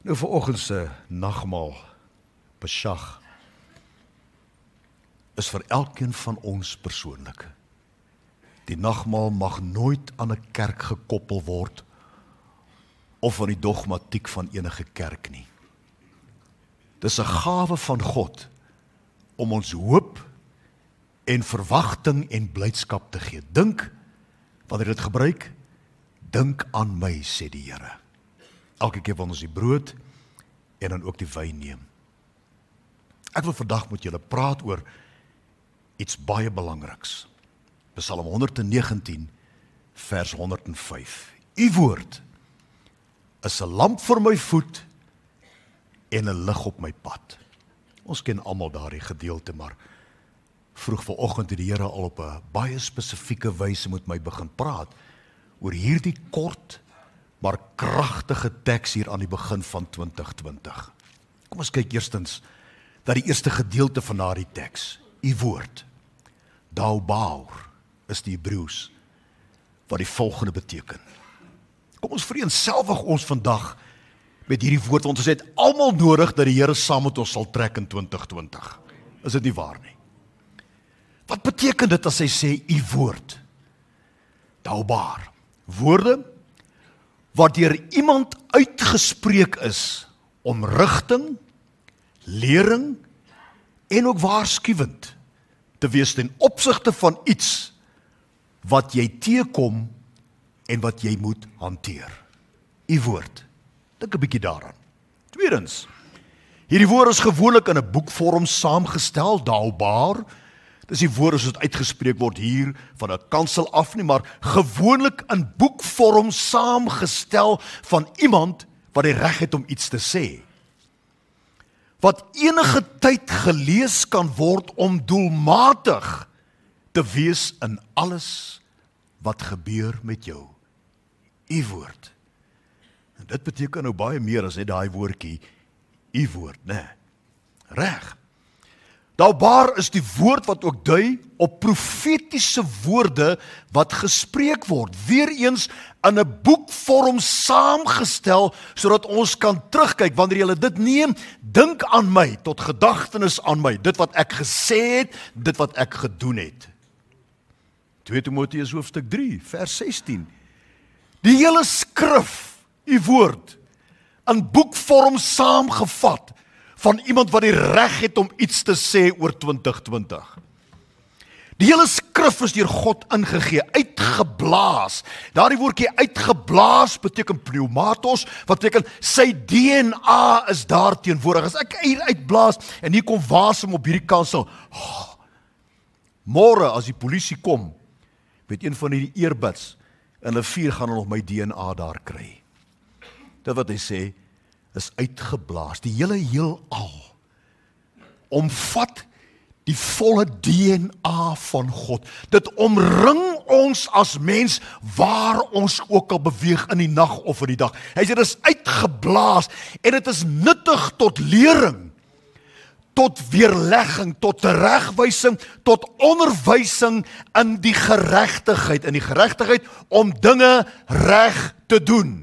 Nou vanoggend se nagmaal, Pesach, is vir elkeen van ons persoonlik. Die nagmaal mag nooit aan 'n kerk gekoppel word of aan die dogmatiek van enige kerk nie. Dis 'n gawe van God om ons hoop en verwagting en blydskap te gee. Dink, wanneer jy dit gebruik, dink aan my, sê die Here. Elke keer wanneer ons die brood en dan ook die wyn neem. Ek wil vandag met julle praat oor iets baie belangriks. Psalm 119 vers 105. U woord is 'n lamp vir my voet en 'n lig op my pad. Ons ken almal daardie gedeelte, maar vroeg vanoggend het die Here al op 'n baie spesifieke wyse met my begin praat oor hierdie kort maar kragtige teks hier aan die begin van 2020. Kom ons kyk eerstens na die eerste gedeelte van daardie teks. U woord. Daubaur is die Hebreëus wat die volgende beteken. Kom ons vereenselwig ons vandag met hierdie woord, want ons het almal nodig dat die Here saam met ons sal trek in 2020. Is dit nie waar nie? Wat beteken dit as hy sê u woord? Daubaar. Woorde wat deur iemand uitgespreek is om rigting, lering en ook waarskuwend te wees ten opsigte van iets wat jy teekom en wat jy moet hanteer. U woord. Dink 'n bietjie daaraan. Tweedens, hierdie woord is gewoonlik in 'n boekvorm saamgestel, daubaar. Dis die woorde soos dit uitgespreek word hier van 'n kansel af nie, maar gewoonlik in boekvorm saamgestel van iemand wat die reg het om iets te sê. Wat enige tyd gelees kan word om doelmatig te wees in alles wat gebeur met jou. U woord. En dit beteken nou baie meer as net daai woordjie, u woord, né? Reg. Daubaar is die woord wat ook dui op profetiese woorde wat gespreek word. Weereens in 'n boekvorm saamgestel, sodat ons kan terugkyk. Wanneer jy dit neem, dink aan my, tot gedagtenis aan my, dit wat ek gesê het, dit wat ek gedoen het. 2 Timoteus hoofstuk 3, vers 16. Die hele skrif, u woord, in boekvorm saamgevat, van iemand wat die reg het om iets te sê oor 2020. Die hele skrif is deur God ingegee, uitgeblaas. Daardie woordjie uitgeblaas beteken pneumatos, wat beteken sy DNA is daar teenwoordig. As ek hier uitblaas en hier kom wasem op hierdie kansel, môre as die polisie kom, met een van die earbuds, in hulle vuur gaan hulle nog my DNA daar kry. Dit wat hy sê, is uitgeblaas. Die hele heelal omvat die volle DNA van God. Dit omring ons as mens waar ons ook al beweeg in die nag of in die dag. Hy sê dit is uitgeblaas en dit is nuttig tot lering, tot weerlegging, tot teregwysing, tot onderwysing in die geregtigheid om dinge reg te doen.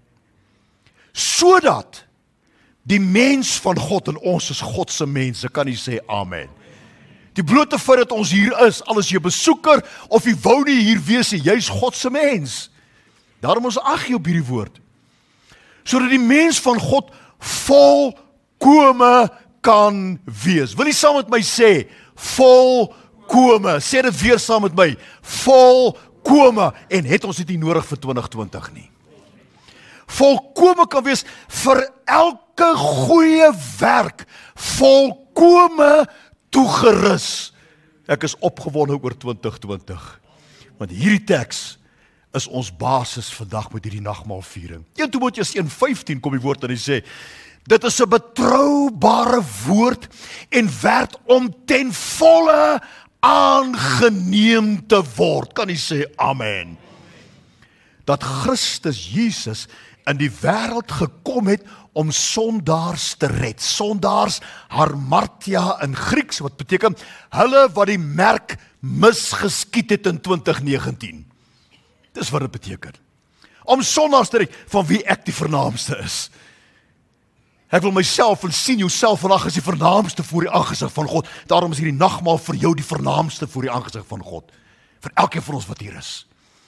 Sodat die mens van God, en ons is God se mense, kan jy sê amen. Die blote feit dat ons hier is, al is jy besoeker, of jy wou nie hier wees, jy is God se mens. Daarom ons ag jy op hierdie woord. Sodat die mens van God volkome kan wees. Wil jy saam met my sê, volkome, sê dit weer saam met my, volkome, en het ons dit nie nodig vir 2020 nie. Volkome kan wees vir elke goeie werk, volkome toegerus. Ek is opgewonde oor 2020, want hierdie teks is ons basis vandag met hierdie nagmaalviering. 1 Timoteus 1:15 kom die woord en hy sê, dit is 'n betroubare woord en werd om ten volle aangeneem te word. Kan jy sê amen? Dat Christus Jesus in die wêreld gekom het om sondaars te red. Sondaars, harmartia in Grieks, wat beteken hulle wat die merk misgeskiet het in 2019. Dis wat dit beteken. Om sondaars te red, van wie ek die vernaamste is. Ek wil myself en sien jouself vandag as die vernaamste voor die aangesig van God. Daarom is hierdie nagmaal vir jou die vernaamste voor die aangesig van God. Vir elkeen van ons wat hier is.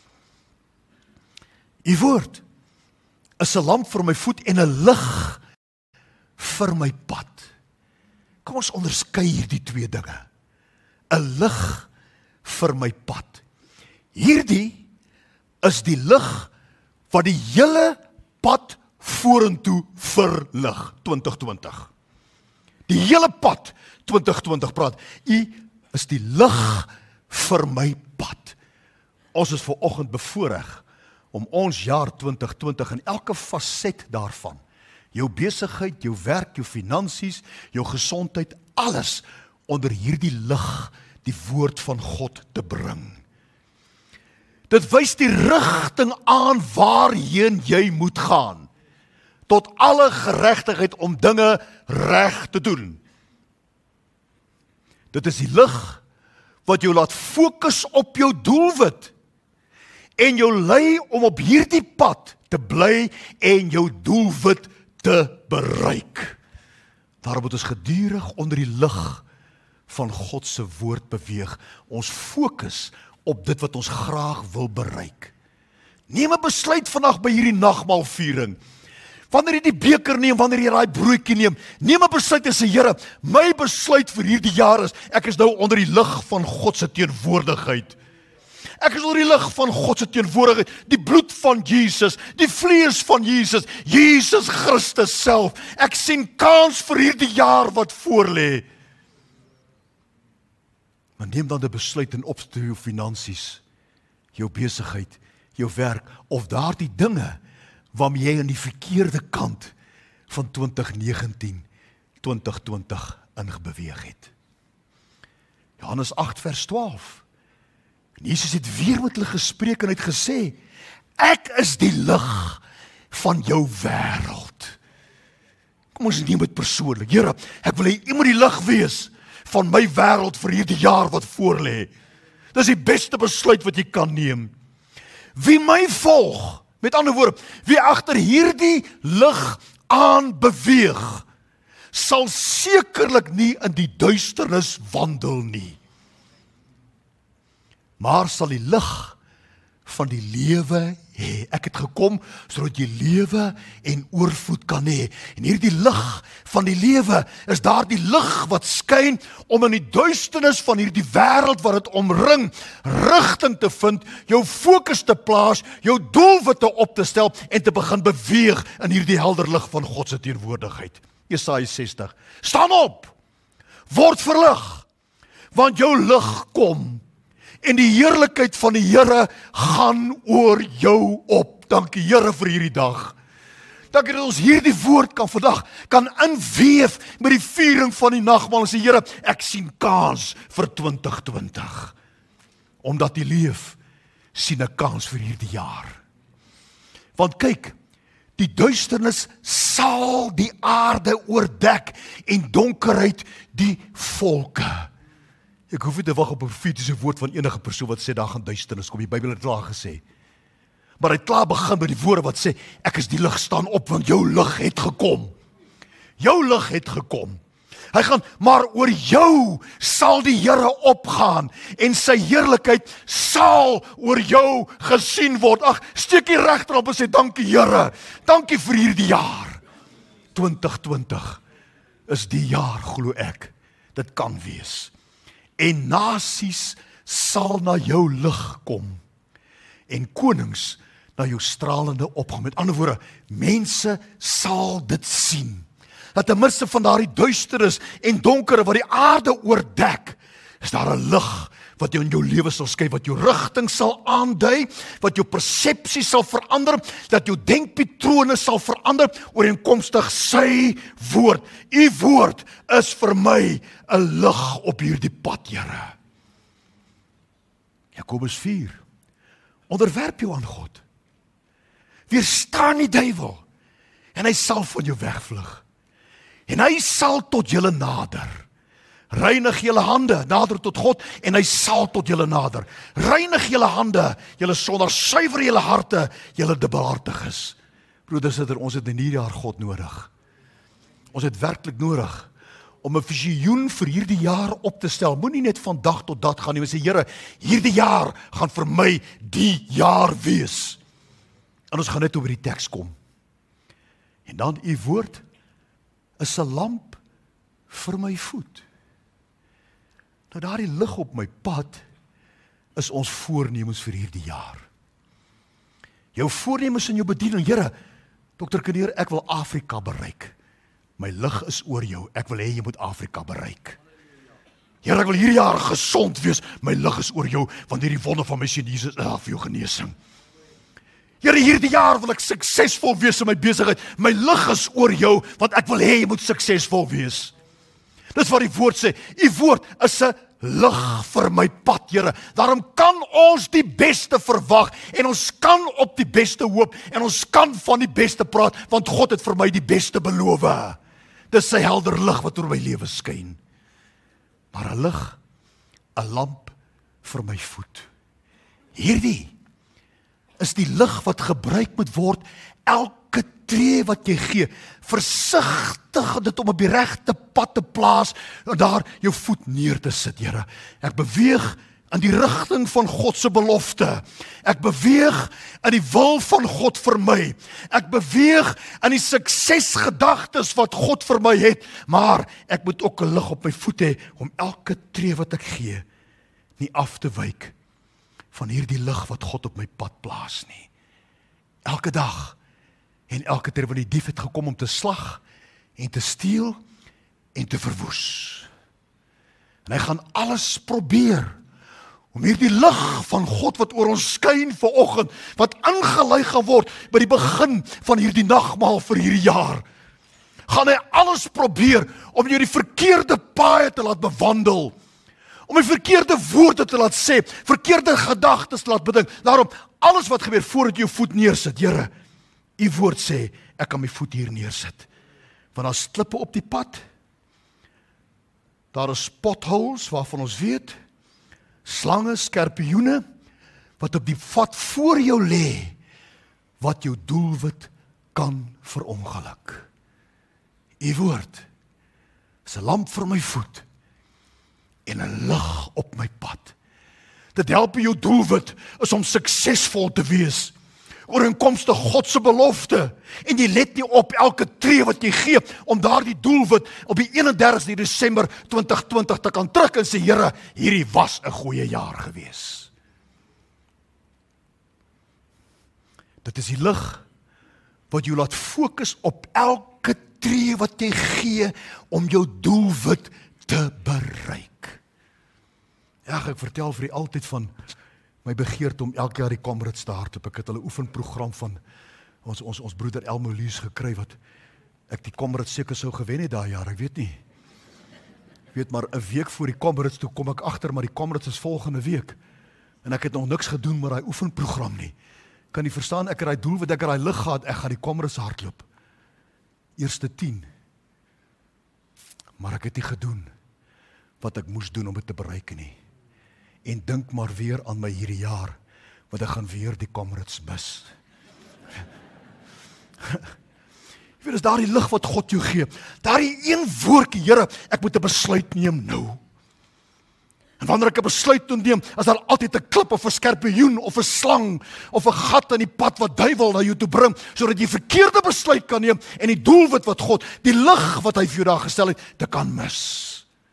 U woord is 'n lamp vir my voet en 'n lig vir my pad. Kom ons onderskei hierdie twee dinge. 'n Lig vir my pad. Hierdie is die lig wat die hele pad vorentoe verlig, 2020. Die hele pad, 2020 praat. U is die lig vir my pad. Ons is vanoggend bevoorreg om ons jaar 2020 in elke faset daarvan, jou besigheid, jou werk, jou finansies, jou gesondheid, alles onder hierdie lig, die woord van God te bring. Dit wys die rigting aan waarheen jy moet gaan, tot alle geregtigheid om dinge reg te doen. Dit is die lig wat jou laat fokus op jou doelwit en jou lei om op hierdie pad te bly en jou doelwit te bereik. Daarom moet ons gedurig onder die lig van God se woord beweeg. Ons fokus op dit wat ons graag wil bereik. Neem 'n besluit vandag by hierdie nagmaalviering. Wanneer jy die beker neem, wanneer jy daai broodjie neem, neem 'n besluit en sê, Here, my besluit vir hierdie jaar is, ek is nou onder die lig van God se teenwoordigheid. Ek is onder die lig van God se teenwoordigheid, die bloed van Jesus, die vlees van Jesus, Jesus Christus self. Ek sien kans vir hierdie jaar wat voorlê. Maar neem dan 'n besluit in opsigte jou finansies, jou besigheid, jou werk, of daardie dinge waarmee jy aan die verkeerde kant van 2019, 2020 ingebeweeg het. Johannes 8 vers 12. En Jesus het weer met hulle gespreek en het gesê, ek is die lig van jou wêreld. Kom ons neem dit persoonlik. Here, ek wil hê U moet die lig wees van my wêreld vir hierdie jaar wat voorlê. Dis die beste besluit wat jy kan neem. Wie my volg, met ander woorde, wie agter hierdie lig aan beweeg, sal sekerlik nie in die duisternis wandel nie, maar sal die lig van die lewe hê. Ek het gekom sodat jy lewe en oorvloed kan hê. En hierdie lig van die lewe is daardie lig wat skyn om in die duisternis van hierdie wêreld wat dit omring, rigting te vind, jou fokus te plaas, jou doelwitte op te stel en te begin beweeg in hierdie helder lig van God se teenwoordigheid. Jesaja 60. Staan op, word verlig, want jou lig kom. En die heerlikheid van die Here gaan oor jou op. Dankie Here vir hierdie dag. Dankie dat ons hierdie woord vandag kan inweef met die viering van die nagmaal en sê, Here, ek sien kans vir 2020. Omdat U leef, sien ek kans vir hierdie jaar. Want kyk, die duisternis sal die aarde oordek en donkerheid die volke. Ek hoef nie te wag op 'n profetiese woord van enige persoon wat sê daar gaan duisternis kom. Die Bybel het klaar gesê. Maar hy het klaar begin met die woorde wat sê, ek is die lig, staan op, want jou lig het gekom. Jou lig het gekom. Hy gaan, maar oor jou sal die Here opgaan en sy heerlikheid sal oor jou gesien word. Ag, steek jy regterop en sê, dankie Here, dankie vir hierdie jaar. 2020 is die jaar, glo ek, dit kan wees. En nasies sal na jou lig kom en konings na jou stralende opgang. Met ander woorde, mense sal dit sien. Dat in midde van daardie duisternis en donkere wat die aarde oordek, is daar 'n lig wat jou in jou lewe sal skyn, wat jou rigting sal aandui, wat jou persepsie sal verander, dat jou denkpatrone sal verander ooreenkomstig sy woord. U woord is vir my 'n lig op hierdie pad, Here. Jakobus 4. Onderwerp jou aan God. Weerstaan die duiwel en hy sal van jou wegvlug. En hy sal tot julle nader. Reinig julle hande, nader tot God, en hy sal tot julle nader. Reinig julle hande, julle sondaars, suiwer julle harte, julle dubbelhartiges. Broeders, ons het in hierdie jaar God nodig. Ons het werklik nodig om 'n visioen vir hierdie jaar op te stel. Moenie net van dag tot dag gaan nie, maar sê, Here, hierdie jaar gaan vir my die jaar wees. En ons gaan net oor die teks kom. En dan, u woord is 'n lamp vir my voet. Nou daardie lig op my pad is ons voornemens vir hierdie jaar. Jou voornemens in jou bediening, Here, Dr. Kinneer, ek wil Afrika bereik. My lig is oor jou, ek wil hê jy moet Afrika bereik. Here, ek wil hierdie jaar gesond wees, my lig is oor jou, want hierdie wonder van my seun Jesus is vir jou genesing. Here, hierdie jaar wil ek suksesvol wees in my besigheid, my lig is oor jou, want ek wil hê jy moet suksesvol wees. Dis wat die woord sê, die woord is 'n lig vir my pad, Here. Daarom kan ons die beste verwag, en ons kan op die beste hoop, en ons kan van die beste praat, want God het vir my die beste beloof. Dis sy helder lig wat oor my lewe skyn. Maar 'n lig, 'n lamp vir my voet. Hierdie is die lig wat gebruik moet word elke tree wat jy gee. Versigtig dit om op die regte pad te plaas en daar jou voet neer te sit, Here. Ek beweeg in die rigting van God se belofte. Ek beweeg in die wil van God vir my. Ek beweeg in die suksesgedagtes wat God vir my het, maar ek moet ook 'n lig op my voet hê om elke tree wat ek gee nie af te wyk van hierdie lig wat God op my pad plaas nie. Elke dag en elke tree, want die dief het gekom om te slag en te steel en te verwoes. En hy gaan alles probeer om hierdie lig van God wat oor ons skyn vanoggend, wat ingelei gaan word by die begin van hierdie nagmaal vir hierdie jaar, gaan hy alles probeer om jou die verkeerde paaie te laat bewandel, om die verkeerde woorde te laat sê, verkeerde gedagtes te laat bedink. Daarom, alles wat gebeur voordat jy jou voet neersit, Here, u woord sê, ek kan my voet hier neersit. Want daar's klippe op die pad, daar is potholes waarvan ons weet, slange, skorpioene, wat op die pad voor jou lê, wat jou doelwit kan verongeluk. U woord is 'n lamp vir my voet en 'n lig op my pad. Dit help jou doelwit is om suksesvol te wees, ooreenkomstig God se belofte, en jy let nie op elke tree wat jy gee, om daardie doelwit op die 31 Desember 2020 te kan druk en sê, Here, hierdie was 'n goeie jaar gewees. Dit is die lig wat jou laat fokus op elke tree wat jy gee, om jou doelwit te bereik. Ja, ek vertel vir u altyd van my begeerte om elke jaar die Comrades te hardloop. Ek het hulle oefenprogram van ons broeder Elmo Lees gekry, wat ek die Comrades seker sou gewen het daai jaar, ek weet nie. Ek weet maar 'n week voor die Comrades toe kom ek agter, maar die Comrades is volgende week. En ek het nog niks gedoen met daai oefenprogram nie. Kan jy verstaan, ek het daai doel wat ek het daai lig gehad, ek gaan die Comrades hardloop. Eerste 10. Maar ek het nie gedoen wat ek moes doen om dit te bereik nie. En dink maar weer aan my hierdie jaar, want ek gaan weer die Comrades mis. Jy weet, is daar die lig wat God jou gee, daar die een woordjie, Here, ek moet 'n besluit neem nou. En wanneer ek 'n besluit neem, is daar altyd 'n klip of 'n skorpioen of 'n slang of 'n gat in die pad wat duiwel na jou toe bring, sodat jy verkeerde besluit kan neem en die doelwit wat God, die lig wat hy vir jou daar gestel het, te kan mis.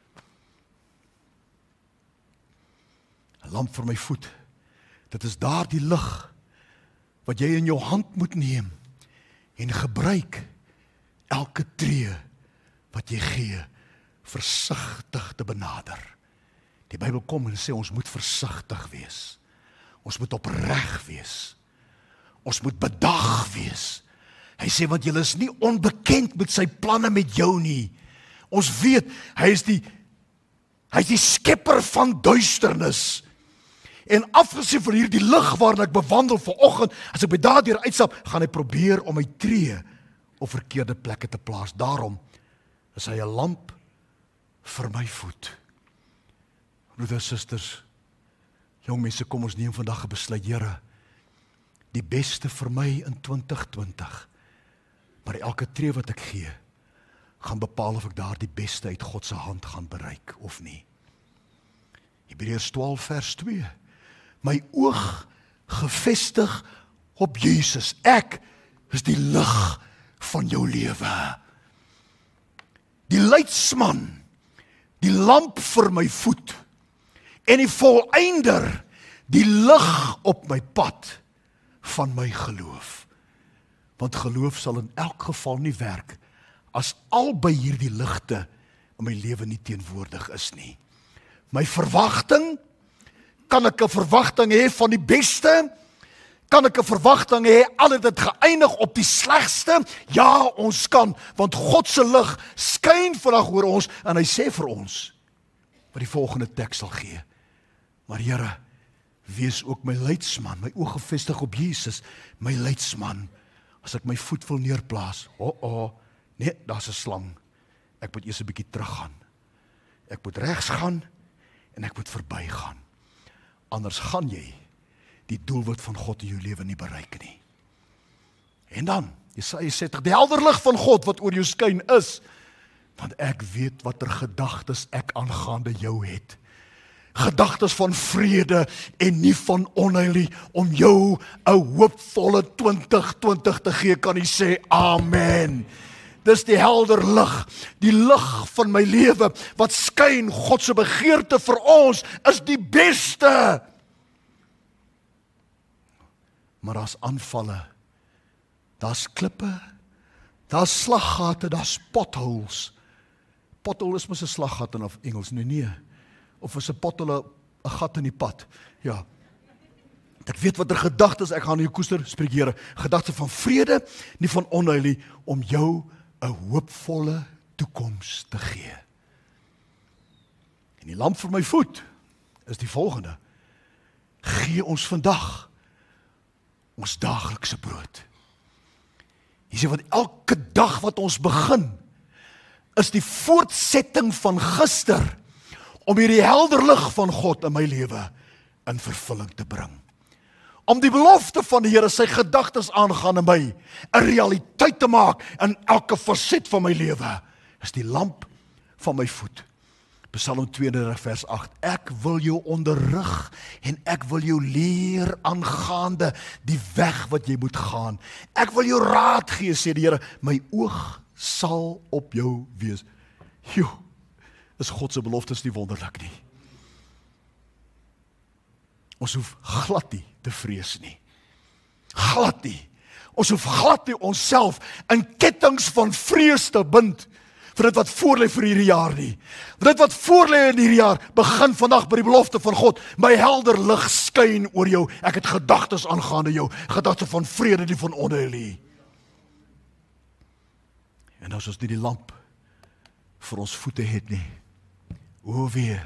'n Lamp vir my voet. Dit is daar die lig wat jy in jou hand moet neem en gebruik elke tree wat jy gee, versigtig te benader. Die Bybel kom en sê ons moet versigtig wees. Ons moet opreg wees. Ons moet bedag wees. Hy sê, want julle is nie onbekend met sy planne met jou nie. Ons weet, hy is die skepper van duisternis. En afgesien van hierdie lig waarin ek bewandel vanoggend, as ek by daardeur uitstap, gaan hy probeer om my tree op verkeerde plekke te plaas. Daarom is hy 'n lamp vir my voet. Broeders, susters, jong mense, kom ons neem vandag 'n besluit, Here, die beste vir my in 2020, maar elke tree wat ek gee, gaan bepaal of ek daar die beste uit God se hand gaan bereik of nie. Hebreërs 12 vers 2. My oog gefestig op Jesus. Ek is die lig van jou lewe. Die leidsman, die lamp vir my voet en die voleinder, die lig op my pad van my geloof. Want geloof sal in elk geval nie werk as albei hierdie ligte in my lewe nie teenwoordig is nie. My verwagting, kan ek 'n verwagting hê van die beste? Kan ek 'n verwagting hê, al het dit geëindig op die slegste? Ja, ons kan, want God se lig skyn vandag oor ons, en hy sê vir ons, wat die volgende teks sal gee. Maar Here, wees ook my leidsman, my oog gefestig op Jesus, my leidsman. As ek my voet wil neerplaas, nee, daar's 'n slang. Ek moet eers 'n bietjie teruggaan. Ek moet regs gaan, en ek moet verbygaan. Anders gaan jy die doelwit van God in jou lewe nie bereik nie. En dan, Jesaja sê, die helder lig van God wat oor jou skyn is, want ek weet watter gedagtes ek aangaande jou het. Gedagtes van vrede en nie van onheil nie, om jou 'n hoopvolle 2020 te gee, kan jy sê amen. Dis die helder lig, die lig van my lewe, wat skyn. God se begeerte vir ons is die beste. Maar daar's aanvalle, daar's klippe, daar's slaggate, daar's potholes. Pothole is mos 'n slaggat in Engels, nee. Of is 'n pothole 'n gat in die pad? Ja. Ek weet watter gedagtes ek gaan jou koester, spreek Here, gedagtes van vrede, nie van onheil nie, om jou 'n hoopvolle toekoms te gee. En die lamp vir my voet is die volgende: gee ons vandag ons daaglikse brood. Jy sê, want elke dag wat ons begin, is die voortsetting van gister, om hierdie helder lig van God in my lewe in vervulling te bring. Om die belofte van die Here, sy gedagtes aangaande my, 'n realiteit te maak in elke faset van my lewe, is die lamp van my voet. Psalm 32 vers 8, ek wil jou onderrig en ek wil jou leer aangaande die weg wat jy moet gaan. Ek wil jou raad gee, sê die Here, my oog sal op jou wees. Joe, is God se beloftes nie wonderlik nie? Ons hoef glad nie te vrees nie. Glad nie. Ons hoef glad nie onsself in kettinge van vrees te bind vir dit wat voorlê vir hierdie jaar nie. Dit wat voorlê in hierdie jaar, begin vandag by die belofte van God. My helder lig skyn oor jou. Ek het gedagtes aangaande jou, gedagtes van vrede, nie van onheil nie. En as ons nie die lamp vir ons voete het nie, o wee,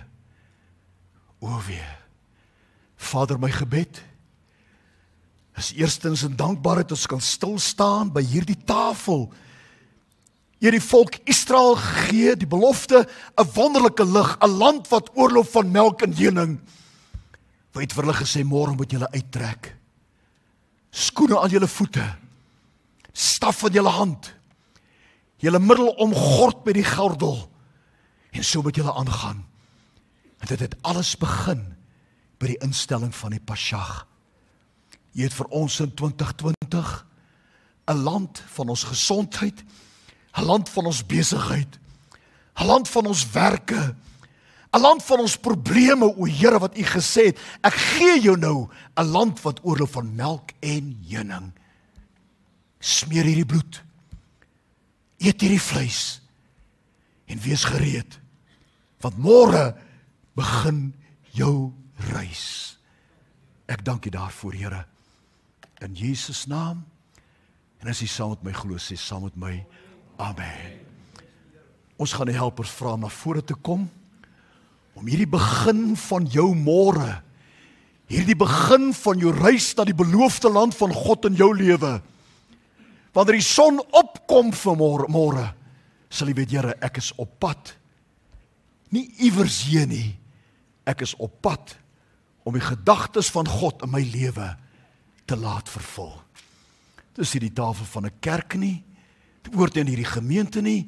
Vader, my gebed is eerstens in dankbaarheid ons kan stil staan by hierdie tafel. Hier die volk Israel gee die belofte, 'n wonderlike lig, 'n land wat oorloop van melk en honing. Wat het vir hulle gesê, môre moet julle uittrek. Skoene aan julle voete, staf in julle hand, julle middel omgord met die gordel, en so moet julle aangaan. En dit het alles begin by die instelling van die Pashag. Jy het vir ons in 2020 'n land van ons gesondheid, 'n land van ons besigheid, 'n land van ons werke, 'n land van ons probleme, o Here, wat U gesê het, ek gee jou nou 'n land wat oorloop van melk en honing. Smeer hierdie bloed, eet hierdie vleis, en wees gereed, want môre begin jou reis. Ek dank U daarvoor, Here, in Jesus naam, en as U saam met my glo, sê saam met my, amen. Ons gaan die helpers vra om na vore te kom, om hierdie begin van jou môre, hierdie begin van jou reis na die beloofde land van God in jou lewe, wanneer die son opkom vir môre, sal jy weet, Here, ek is op pad, nie iewers heen nie, ek is op pad, om die gedagtes van God in my lewe te laat vervul. Dis nie die tafel van 'n kerk nie, dit behoort nie aan hierdie gemeente nie,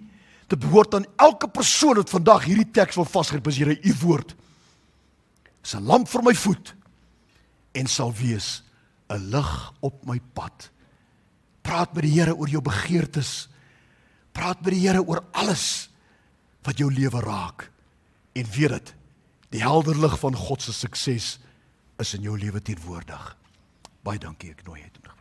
Dit behoort aan elke persoon wat vandag hierdie teks wil vasgryp, as Here, u woord is 'n lamp vir my voet en sal wees 'n lig op my pad. Praat met die Here oor jou begeertes. Praat met die Here oor alles wat jou lewe raak. En weet dit, die helder lig van God se sukses is in jou lewe teenwoordig. Baie dankie, ek nooi het.